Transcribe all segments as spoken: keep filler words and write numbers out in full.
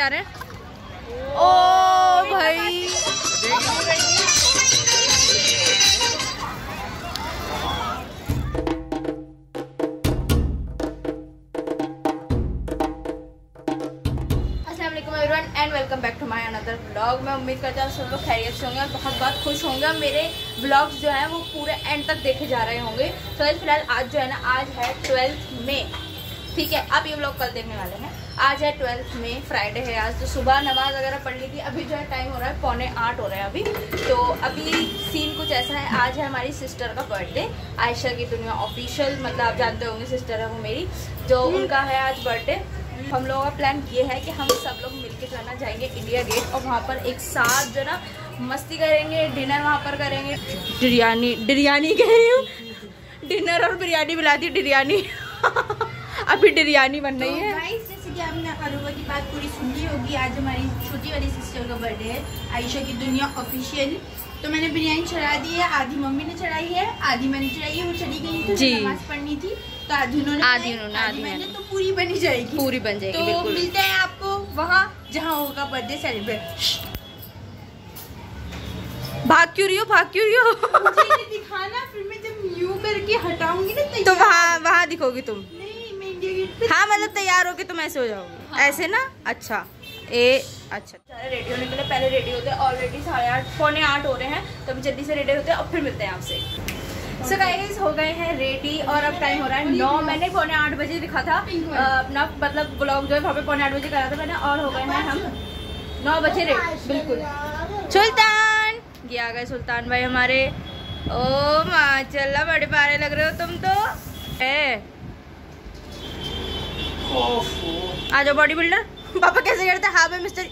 रहे हैं। ओ भाई and welcome back to my another blog. मैं उम्मीद करता हूँ सब लोग खैरियत से होंगे और बहुत बहुत खुश होंगे और मेरे ब्लॉग्स जो हैं वो पूरे एंड तक देखे जा रहे होंगे। तो आज फिलहाल आज जो है ना, आज है ट्वेल्थ मई, ठीक है। आप ये ब्लॉग कल देखने वाले हैं। आज है ट्वेल्थ मई, फ्राइडे है आज। तो सुबह नमाज वगैरह पढ़ ली थी। अभी जो है टाइम हो रहा है पौने आठ हो रहा है अभी। तो अभी सीन कुछ ऐसा है, आज है हमारी सिस्टर का बर्थडे, आयशा की दुनिया ऑफिशियल, मतलब आप जानते होंगे सिस्टर है वो मेरी, जो उनका है आज बर्थडे। हम लोगों का प्लान ये है कि हम सब लोग मिलके जो है ना जाएंगे इंडिया गेट और वहाँ पर एक साथ जो है ना मस्ती करेंगे, डिनर वहाँ पर करेंगे। बिरयानी बिरयानी कह रही हूँ, डिनर और बिरयानी मिलाती बिरयानी अभी बिरयानी बन रही है। गाइस, जैसे कि आपने अरूबा की बात पूरी सुन ली होगी, आज हमारी छोटी वाली सिस्टर का बर्थडे है, आयशा की दुनिया ऑफिशियल। तो मैंने बिरयानी चढ़ा दी है, आधी मम्मी ने चढ़ाई है, आधी मैंने चढ़ाई है। वो चली गई थी, नमाज पढ़नी थी, तो आधी उन्होंने आधी उन्होंने आधी मैंने, तो पूरी बनी जाएगी, पूरी बन जाएगी। तो बिल्कुल मिलते हैं आपको वहाँ जहाँ होगा बर्थडे सेलिब्रेट। भाग क्यों रही हो, भाग क्यों रही हो मुझे दिखाना, फिर मैं जब यूं करके हटाऊंगी ना तो वहाँ वहाँ दिखोगी तुम। नहीं, मैं इंडिया गेट पे, हाँ मतलब तैयार होके तुम ऐसे हो जाओगी। हाँ। ऐसे ना, अच्छा ए अच्छा सारे रेडी होने के लिए पहले रेडी होते हैं। ऑलरेडी साढ़े आठ पौने आठ हो रहे हैं, तो अभी जल्दी से रेडी होते हैं और फिर मिलते हैं आपसे। सो गाइस, हो गए हैं रेडी और अब टाइम हो रहा है नौ। मैंने पौने आठ बजे लिखा था अपना, मतलब ब्लॉग जो है वहाँ पे पौने आठ बजे करा था मैंने, और हो गए हैं हम नौ बजे रेडी बिल्कुल। सुल्तान ये आ गए, सुल्तान भाई हमारे। ओ माशाल्लाह बड़े प्यारे लग रहे हो तुम तो। ए आ जाओ बॉडी बिल्डर। पापा कैसे करते हैं? हाँ भाई mister.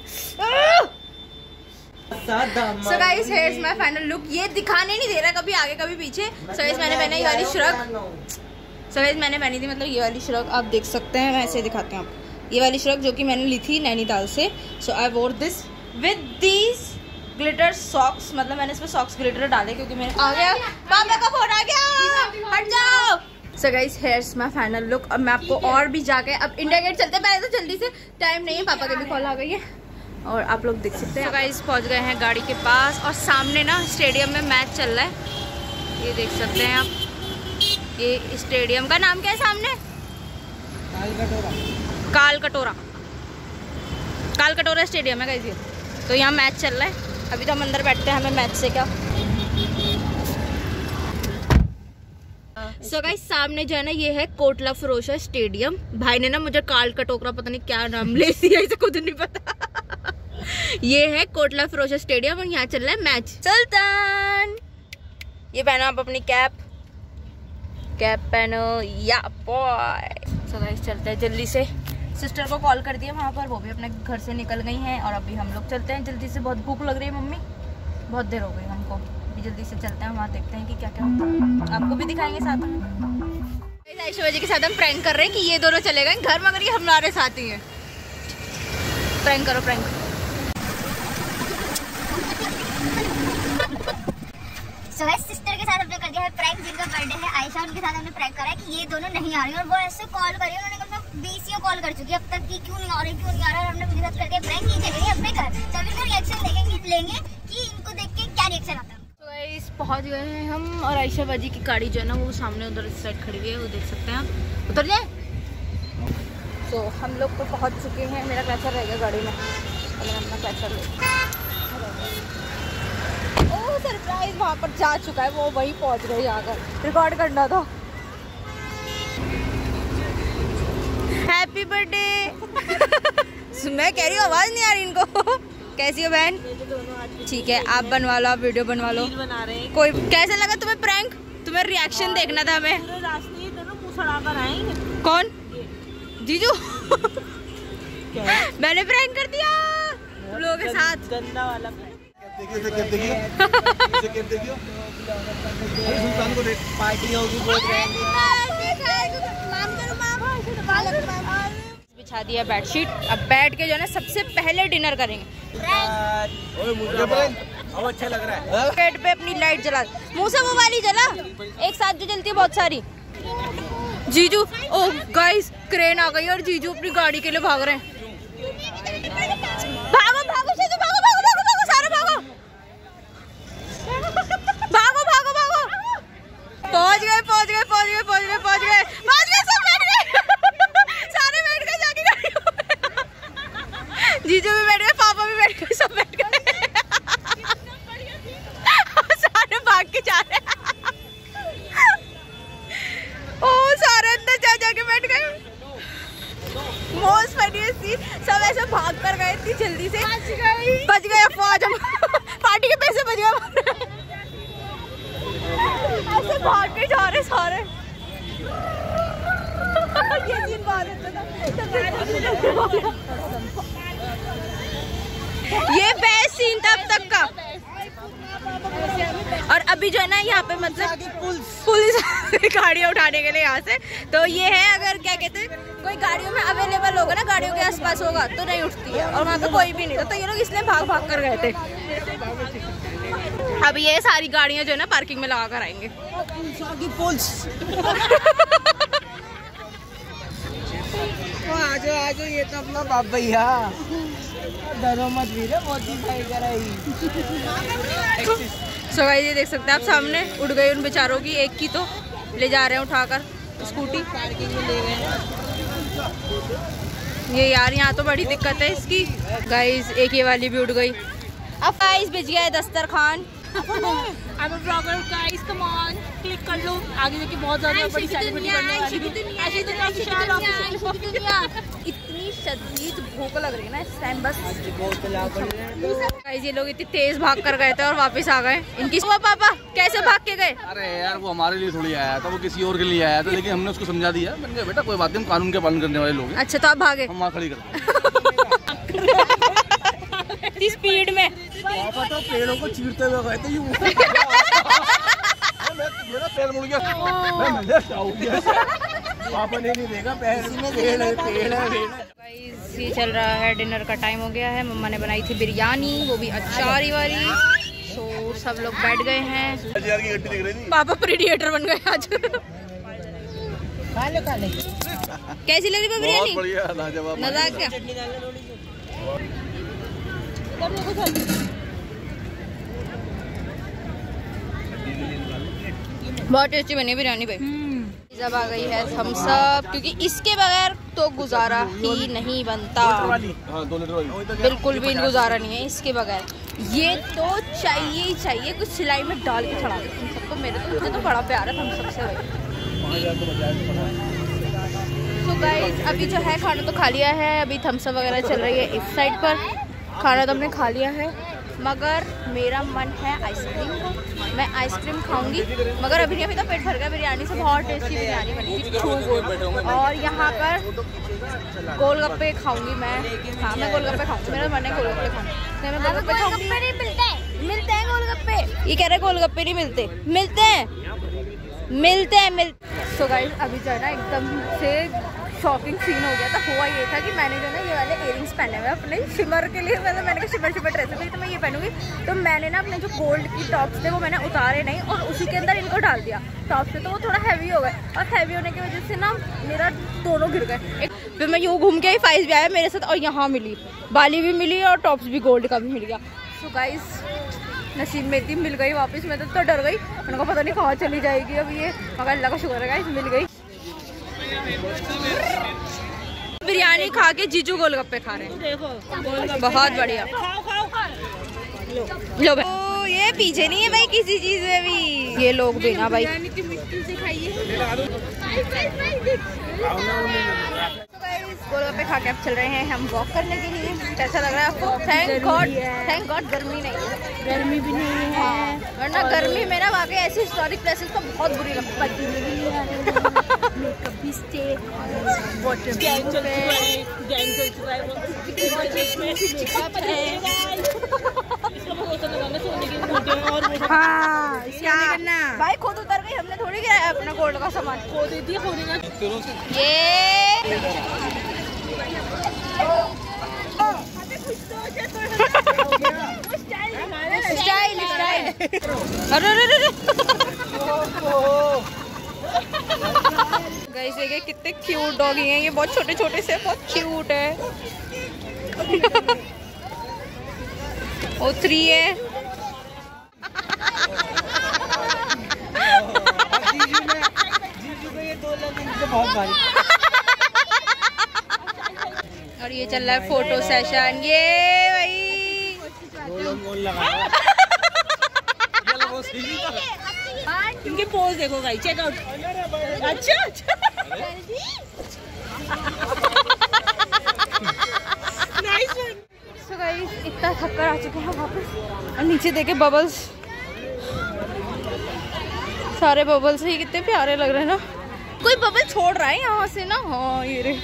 So guys, here is my final look. ये दिखाने नहीं दे रहा कभी आगे कभी पीछे। सो गाइस, मैंने पहना ये वाली श्रग। सो गाइस, मैंने पहनी थी मतलब ये वाली श्रग, आप देख सकते हैं। मैं ऐसे दिखाते हैं आपको, ये वाली श्रग जो कि मैंने ली थी नैनीताल से। So I wore this with these glitter socks, मतलब मैंने इसमें सॉक्स ग्लिटर डाले क्योंकि मेरे आ गया पापा का फोन आ गया, हट जाओ। So guys, here's my final look. अब मैं आपको और भी जाके अब इंडिया गेट चलते हैं पहले, तो जल्दी से, टाइम नहीं है, पापा की भी कॉल आ गई है और आप लोग देख सकते हैं। so गाइस, पहुंच गए हैं गाड़ी के पास और सामने ना स्टेडियम में मैच चल रहा है, ये देख सकते हैं आप। ये स्टेडियम का नाम क्या है सामने? काल कटोरा। काल कटोरा काल कटोरा स्टेडियम है गाइस ये। तो यहाँ मैच चल रहा है। अभी तो हम अंदर बैठते हैं, हमें मैच से क्या। सो गाइस, सामने जो है ना ये है कोटला फिरोजा स्टेडियम। भाई ने ना मुझे काल कटोरा पता नहीं क्या नाम ले दिया, इसे खुद नहीं पता ये है कोटला फिरोजा स्टेडियम और यहाँ चल रहा है मैच। सुल्तान ये पहनो आप अपनी कैप, कैप पहनो या बॉय। सो गाइस, चलते हैं जल्दी से। सिस्टर को कॉल कर दिया वहाँ पर, वो भी अपने घर से निकल गई हैं और अभी हम लोग चलते हैं जल्दी से। बहुत भूख लग रही है मम्मी, बहुत देर हो गई हमको। जल्दी से चलते हैं वहाँ, देखते हैं कि क्या क्या होता है, आपको भी दिखाएंगे साथ में। आयशा जी के साथ हम प्रैंक कर रहे हैं कि ये दोनों चले गए घर, मगर ये हमारे साथ ही हैं। प्रैंक करो, प्रैंक। सो गाइस, सिस्टर के साथ हमने कर दिया है प्रैंक। जिनका बर्थडे है आयशा, उनके साथ हमने प्रैंक करा है कि ये दोनों नहीं आ रही और वो ऐसे कॉल करी। उन्होंने कहा मैं बीस कॉल कर चुकी है अब तक कि क्यों नहीं आ रही क्यों नहीं आ रहा, और हमने उनके साथ करके प्रैंक ये चल रही है अपने घर। तो अभी इनका रिएक्शन देखेंगे लेंगे कि इनको देख के क्या रिएक्शन आता है। पहुंच गए हैं हम और आयशा बाजी की गाड़ी जो है ना वो सामने उधर इस साइड खड़ी हुई है, वो देख सकते हैं आप। उतर जाए। तो हम लोग तो पहुंच चुके हैं। मेरा क्लचर रह गया गाड़ी में, अगर अपना क्लचर ले। ओह सरप्राइज, वहाँ पर जा चुका है वो, वहीं पहुंच गए जाकर। रिकॉर्ड करना था। हैप्पी बर्थडे मैं कह रही हूँ, आवाज नहीं आ रही इनको। कैसी हो बहन? ठीक है, आप बनवा लो, आप वीडियो बनवा लो। बना रहे हैं। कोई कैसा लगा तुम्हें प्रैंक? तुम्हें रिएक्शन देखना था हमें। रास्ते दोनों मुंह सड़ाकर आएंगे। कौन? जीजू मैंने प्रैंक कर दिया तुम लोगों के साथ। गंदा वाला देखिए इसे कैप देखिए, इसे कैप देखिए। अरे सुल्तान को पार्टी होगी बहुत रहेंगे। बिछा दिया बेडशीट, अब बैठ के जो है ना सबसे पहले डिनर करेंगे। ओए मुझे अब अच्छा लग रहा है। पेट पे अपनी लाइट जला, मुंह से वो वाली जला, एक साथ जो जलती है बहुत सारी। जीजू, ओ गाइस क्रेन आ गई और जीजू अपनी गाड़ी के लिए भाग रहे हैं। के बैठ गए। मोस्ट फनीएस्ट सीन, सब ऐसे भाग कर गए इतनी जल्दी से, बच गए अफवाह, जब पार्टी के पैसे बच गए, ऐसे भाग के जा रहे सारे। ये सीन बहुत अच्छा था। ये बेस्ट सीन था अब तक का। और अभी जो है ना यहाँ पे मतलब पुलिस गाड़ियाँ उठाने के लिए यहाँ से, तो ये है अगर क्या कहते हैं कोई गाड़ियों में अवेलेबल होगा ना, गाड़ियों के आसपास होगा तो नहीं उठती है, और वहाँ पे कोई भी नहीं था, तो ये लोग इसलिए भाग भाग कर गए थे। अब ये सारी गाड़ियाँ जो है ना पार्किंग में लगा कर आएंगे। आजो आजो, ये तो अपना बाप भैया, डरो मत वीरे, बहुत ही भाई कराई। सो गाइस ये देख सकते हैं आप सामने उड़ गई उन बेचारों की, एक की तो ले जा रहे हैं उठाकर स्कूटी। ये यार यहाँ तो बड़ी दिक्कत है इसकी। गाइस एक ये वाली भी उड़ गई। अब गाइस बिछ गया है दस्तरखान। I'm a vlogger guys, come on, click कर लो, आगे जाके बहुत ज्यादा बड़ी सेलिब्रिटी बनने वाली हूं। ऐसे तो ऑफिशियल ऑफिशियल। इतनी शदीद भूख लग रही है ना इस टाइम, बस गाइस ये लोग इतनी तेज भाग कर गए थे और वापस आ गए। इनकी वो पापा कैसे भाग के गए? अरे यार वो हमारे लिए थोड़ी आया था, वो किसी और के लिए आया था, लेकिन हमने उसको समझा दिया, मैंने कहा बेटा कोई बात नहीं, हम कानून के पालन करने वाले लोग हैं। अच्छा तो आप भागे? हम वहाँ खड़ी कर स्पीड में पापा तो पेड़ों को चीरते हुए गए थे। मेरा पैर मुड़ गया, मैं मिल गया, पापा ने नहीं देखा, पैर में पेड़ है, पेड़ है, पेड़ है। ये चल रहा है, डिनर का टाइम हो गया है। मम्मा ने बनाई थी बिरयानी, वो भी अचारी वाली। तो सब लोग बैठ गए हैं। पापा प्रेडिएटर बन गए आज। कैसी लग रही है बिरयानी? मजाक क्या? बहुत टेस्टी बनी बिरयानी भाई। जब आ गई है थम्स अप, क्योंकि इसके बगैर तो गुजारा ही नहीं बनता, बिल्कुल भी गुजारा नहीं है इसके बगैर। ये तो चाहिए ही चाहिए, कुछ सिलाई में डाल के चढ़ा देते हैं सबको। मेरे तो मुझे तो बड़ा प्यार है थम्स अप से भाई। तो गाइस अभी जो है खाना तो खा लिया है, अभी थम्स अप वगैरह चल रही है इस साइड पर। खाना तो हमने खा लिया है, मगर मेरा मन है आइसक्रीम का। मैं आइसक्रीम खाऊंगी, मगर अभी नहीं, अभी तो पेट भर गया बिरयानी से। बहुत टेस्टी बिरयानी बनी थी। और यहाँ पर गोलगप्पे खाऊंगी मैं। हाँ मैं गोलगप्पे खाऊंगी, मेरा मन है गोलगप्पे खाऊंगी। मैं गोलगप्पे खाऊंगी। मिलते हैं गोलगप्पे, ये कह रहे गोलगप्पे नहीं मिलते। मिलते हैं मिलते हैं मिलते। सो गाइस अभी जो है ना एकदम से शॉकिंग सीन हो गया था। हुआ ये था कि मैंने जो ना ये वाले इयरिंग्स पहने हुए अपने शिमर के लिए, मतलब मैंने कहा शिमर शिमर ड्रेस है तो मैं ये पहनूंगी। तो मैंने ना अपने जो गोल्ड की टॉप्स थे वो मैंने उतारे नहीं और उसी के अंदर इनको डाल दिया टॉप्स से, तो वो थोड़ा हैवी हो गए। और हैवी होने की वजह से ना मेरा दोनों गिर गए। फिर मैं यूँ घूम के आई, फाइज भी आया मेरे साथ और यहाँ मिली, बाली भी मिली और टॉप्स भी गोल्ड का भी मिल गया। सो गाइस नसीब में थी, मिल गई वापस। मैं तो, तो डर गई, मैंने कहा पता नहीं कहाँ चली जाएगी अब ये, मगर अल्लाह का शुक्र है गाइस मिल गई। बिरयानी खा के जीजू गोलगप्पे खा रहे हैं, देखो बहुत बढ़िया। लो भाई, ओ ये पीछे नहीं है भाई किसी चीज में भी। ये लोग भी ना भाई गोलगप्पे खा के अब चल रहे हैं हम वॉक करने के लिए। कैसा लग रहा है आपको? थैंक गॉड, थैंक गॉड गर्मी नहीं है, गर्मी भी नहीं है, वरना गर्मी में ना वाकई ऐसी हिस्टोरिक प्लेसेस तो बहुत बुरी लगती है। भाई खुद उतर गई, हमने थोड़ी गिराया अपना गोल्ड का सामान। खो देती है, खोने का ये स्टाइल स्टाइल। अरे अरे अरे गाइस देखिए कितने क्यूट डॉगी हैं ये, बहुत छोटे छोटे से, बहुत क्यूट है। ओ थ्री है। और ये चल रहा है फोटो सेशन। ये भाई इनके पोज देखो गाइस, चेक आउट। अच्छा अच्छा सो गाइस इतना थक कर आ चुके हैं वापस और नीचे देखे बबल्स, सारे बबल्स ही कितने प्यारे लग रहे हैं ना। कोई बबल छोड़ रहा है यहाँ से ना। हाँ ये रे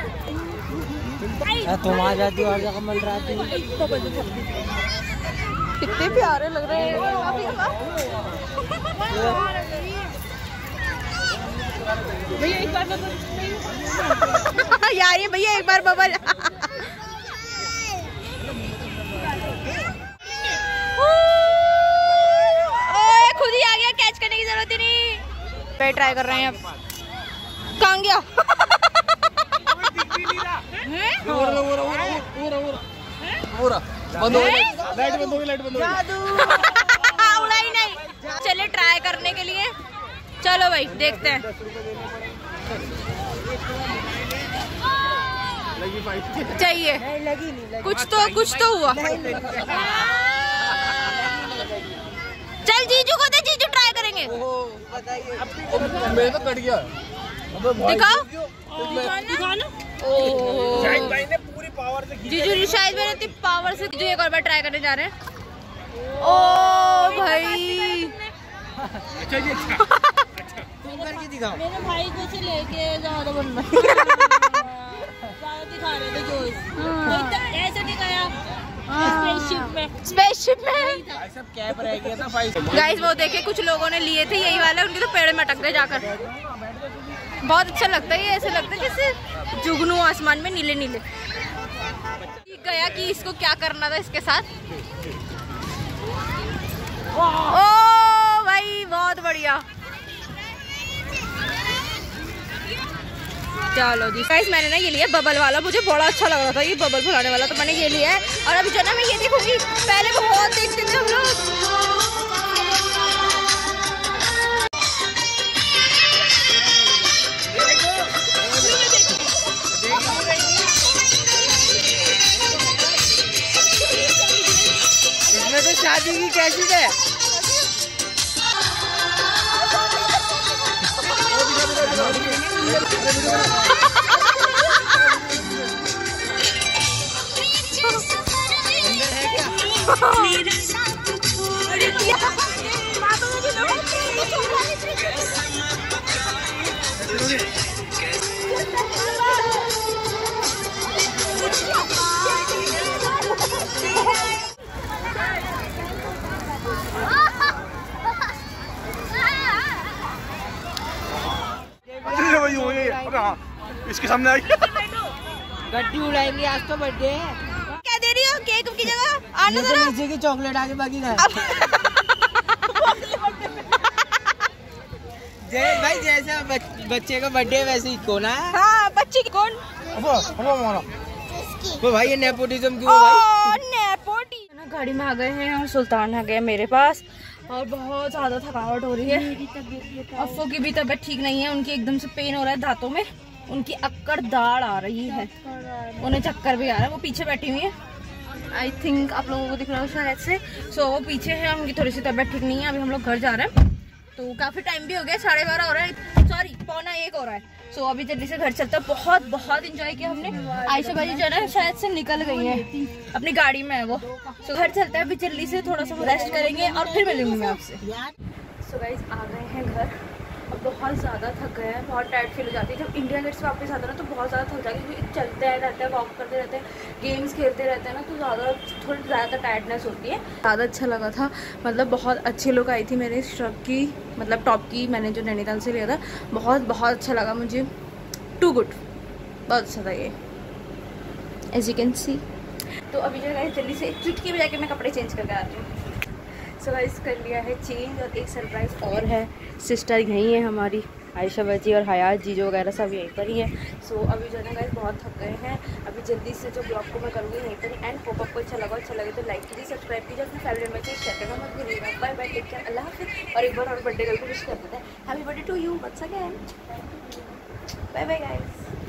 तुम आ जाती हो, हर जगह मिल रहा थी। कितने प्यारे लग रहे हैं भैया एक बार यार ये भैया एक बार बबल ओए खुद ही आ गया, कैच करने की जरूरत ही नहीं। पे ट्राई कर रहे हैं अब। कहाँ गया? बंद हो गई लाइट, बंद हो गई लाइट, बंद हो गई। उड़ा ही नहीं। चलिए ट्राई करने के लिए, चलो भाई देखते हैं। चाहिए कुछ तो कुछ तो हुआ। चल जीजू को दे, जीजू ट्राई करेंगे। मेरे तो कट गया। दिखाओ शाहिद भाई ने पूरी पावर से जीजू, शायद मैंने इतनी पावर से जीजू एक और बार ट्राई करने जा रहे हैं। ओ भाई अच्छा जी, अच्छा तुम करके दिखाओ। मेरे भाई को से लेके ज्यादा बन ज्यादा दिखा रहे थे जो ऐसे दिखाया स्पेसशिप में स्पेसशिप में सब कैप रह गया था भाई। गाइस वो देखे कुछ लोगों ने लिए थे यही वाले, उनके तो पेड़ में अटक गए जाकर। बहुत अच्छा लगता है ये, ऐसे लगता है जैसे जुगनू आसमान में नीले नीले। गया कि इसको क्या करना था इसके साथ। ओ भाई बहुत बढ़िया। चलो जी गाइस मैंने ना ये लिया बबल वाला, मुझे बड़ा अच्छा लग रहा था ये बबल फुलाने वाला, तो मैंने ये लिया है। और अभी जो ना मैं ये देखूंगी, पहले बहुत देखते थे हम लोग। इसमें तो शादी की कैसी है। इसके सामने आई गड्डी उड़ाएंगे, आज तो बर्थडे है। क्या दे रही हो केक की जगह? आने दो ना। नीचे की चॉकलेट आगे बाकी का जय भाई जैसा बच, बच्चे का बर्थडे वैसे ही कौन है? हाँ बच्ची की कौन? वो भाई ये नेपोटिज्म क्यों भाई? नेपोटी ना। गाड़ी में आ गए हैं और सुल्तान आ गया मेरे पास और बहुत ज्यादा थकावट हो रही है। अफ्फो की भी तबीयत ठीक नहीं है, उनकी एकदम से पेन हो रहा है दांतों में, उनकी अक्कड़ दाढ़ आ रही है, उन्हें चक्कर भी आ रहा है। वो पीछे बैठी हुई है, आई थिंक आप लोगों को दिख रहा है शायद से। सो so, वो पीछे है, उनकी थोड़ी सी तबीयत ठीक नहीं है। अभी हम लोग घर जा रहे हैं, तो काफ़ी टाइम भी हो गया, साढ़े बारह हो रहा है, सॉरी पौना एक हो रहा है। सो so, अभी जल्दी से घर चलता है। बहुत बहुत इंजॉय किया हमने। आयशा बाजी जो है शायद से निकल गई है, अपनी गाड़ी में है वो। सो so, घर चलता है अभी जल्दी से, थोड़ा सा रेस्ट करेंगे और फिर मिलूंगी मैं आपसे। सो गाइस आ गए हैं घर, अब बहुत ज़्यादा थक गए हैं, बहुत टायर्ड फील हो जाती है। जब इंडिया गेट से वापस आता है ना तो बहुत ज़्यादा थक जाती है, क्योंकि चलते रहते हैं, वॉक करते रहते हैं, गेम्स खेलते रहते हैं ना, तो ज़्यादा थोड़ी ज़्यादा टायर्डनेस होती है। ज़्यादा अच्छा लगा था, मतलब बहुत अच्छी लुक आई थी मेरे श्रग की, मतलब टॉप की, मैंने जो नैनीताल से लिया था। बहुत बहुत अच्छा लगा मुझे, टू गुड, बहुत अच्छा था ये, एज यू कैन सी। तो अभी जो है जल्दी से चुटकी में जाके मैं कपड़े चेंज करके आती हूँ। सो गाइस कर लिया है चेंज, और एक सरप्राइज़ और है, सिस्टर यहीं है हमारी, आयशा बाजी और हयात जीजो वगैरह सब यहीं पर ही है। सो so, अभी जो है ना गाइस बहुत थक गए हैं, अभी जल्दी से जो ब्लॉग को मैं करूँगी यहीं पर ही एंड। होप आपको अच्छा लगा, अच्छा लगे तो लाइक कीजिए, सब्सक्राइब कीजिए, अपने फैमिली मेंबर से शेयर करना मत भूलिएगा। बाय बाय, टेक केयर, अल्लाह हाफिज़। और एक बार और बर्थडे गर्ल को विश कर देते हैं, happy birthday to you once again. Bye bye guys.